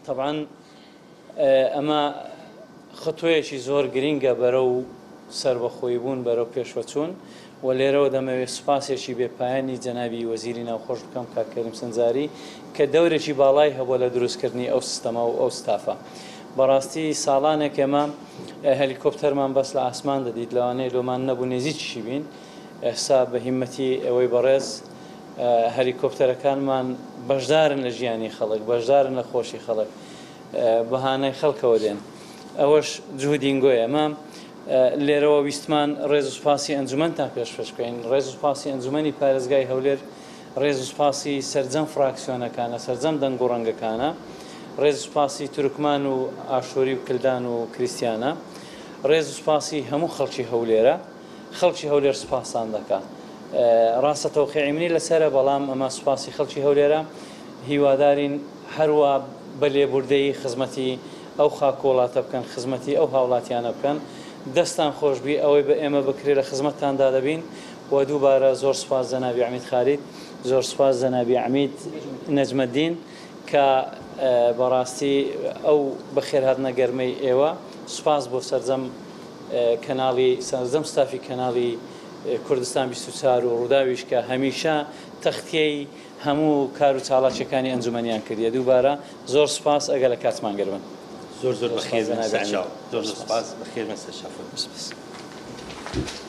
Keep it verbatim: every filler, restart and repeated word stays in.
طبعا ئەمە خەتوەیەکی زۆر گرینگە بەرەو سربەخۆیبوون بەرەو پێشوەچوون و لێرەوە دەمەوێت سوپاسێکی بێپایانی جەنابی وەزیری ناوخۆش بکەم کاک کەریم سەنجاری کە دەورێکی باڵای هەبووە لە دروستکردنی ئەو سیستەمە و ئەو ستافە. بەڕاستی ساڵانێک ئێمە هەلیکۆپتەرمان بەس لە ئاسمان دەدیت لەوانەیە لۆمان نەبوو نێزییشی بین. ئێستا بە هیمەتی ئەوەی بەڕێز هەلیکۆپتەرەکانمان بەشدارن لە ژیانی خەڵک، بەشدارن لە خۆشی خەڵک، بەهانەی خەڵکەوە دێن. ئەوەش جوودینگۆیە. ئەمە لێرەوە ویستمان ڕێز و سوپاسی ئەنجومەنتان پێشکەش بکەین. ڕێز و سوپاسی ئەنجومەنی پارێزگای هەولێر، ڕێز و سوپاسی سەرجەم فراکسیۆنەکانە، سەرجەم دەنگ و ڕەنگەکانە، ڕێز و سوپاسی تورکمان و ئاشۆری و کلدان و کریسیانە، ڕێز و سوپاسی هەموو خەڵکی هەولێرە. خەڵکی هەولێر سوپاسان دەکات. ڕاستە تەوقیعی منی لەسەرە، بەڵام ئەمە سوپاسی خەڵکی هەولێرە. هیوادارین هەروە بە لێبوردەی خزمەتی ئەو خاکۆڵاتە بکەن، خزمەتی ئەو هاوڵاتیانە بکەن. دەستان خۆشببی ئەوەی بە ئێمە بکرێت لە خزمەتتاندا دەبین. و دووبارە زۆر سوپاس جەنابی عەمید خالید، زۆر سوپاس جەنابی عەمید نەجمەدین کە بەڕاستی ئەو بەخێرهاتنە گەرمەی ئێوە. سوپاس بۆ سەرجەم کەناڵی سەرجەم ستافی کەناڵی کوردستان بیست و چوار و ڕووداویش کە هەمیشە تەختیەی هەموو کار و چاڵاکیەکانی ئەنجومەنیان کردیە. دووبارە زۆر سوپاس ئەگە لە کاتمان گەرمن. زۆر زۆر بەخێر، زۆر سپاس بەخێر مەستەر شافۆ.